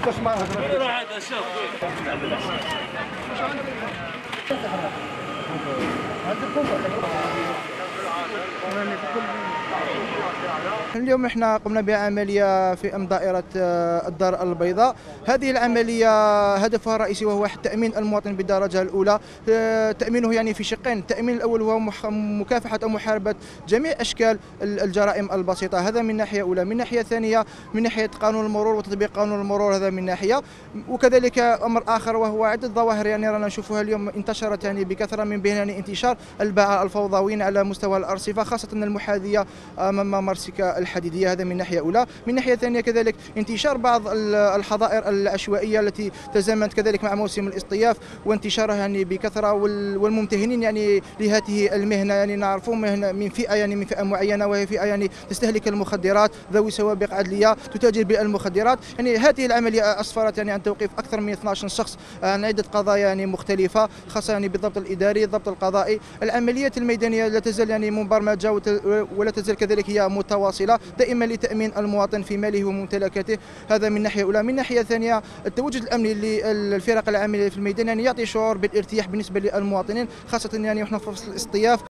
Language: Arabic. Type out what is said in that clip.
اليوم احنا قمنا بعملية في أمن دائرة الدار البيضاء. هذه العملية هدفها الرئيسي وهو تأمين المواطن بالدرجة الأولى. تأمينه يعني في شقين، التأمين الأول هو مكافحة أو محاربة جميع أشكال الجرائم البسيطة، هذا من ناحية أولى. من ناحية ثانية من ناحية قانون المرور وتطبيق قانون المرور، هذا من ناحية. وكذلك أمر آخر وهو عدة ظواهر يعني رانا نشوفها اليوم انتشرت يعني بكثرة، من بينها يعني انتشار الباعة الفوضويين على مستوى الأرصفة، خاصة المحاذية أمام ممرسك الحديدية، هذا من ناحية أولى. من ناحية ثانية كذلك انتشار بعض الحظائر العشوائية التي تزامنت كذلك مع موسم الاصطياف وانتشارها يعني بكثرة، والممتهنين يعني لهذه المهنة يعني نعرفون مهنة من فئة يعني من فئة معينة، وهي فئة يعني تستهلك المخدرات، ذوي سوابق عدلية تتاجر بالمخدرات. يعني هذه العملية أسفرت يعني عن توقيف أكثر من 12 شخص عن عدة قضايا يعني مختلفة، خاصة يعني بالضبط الإداري، الضبط القضائي. العمليات الميدانية لا تزال يعني مبرمجة ولا تزال كذلك هي متواصلة دائما لتأمين المواطن في ماله وممتلكاته، هذا من ناحية أولى. من ناحية ثانية التواجد الأمني للفرق العاملة في الميدان يعني يعطي شعور بالارتياح بالنسبة للمواطنين، خاصة يعني احنا في فصل الاصطياف.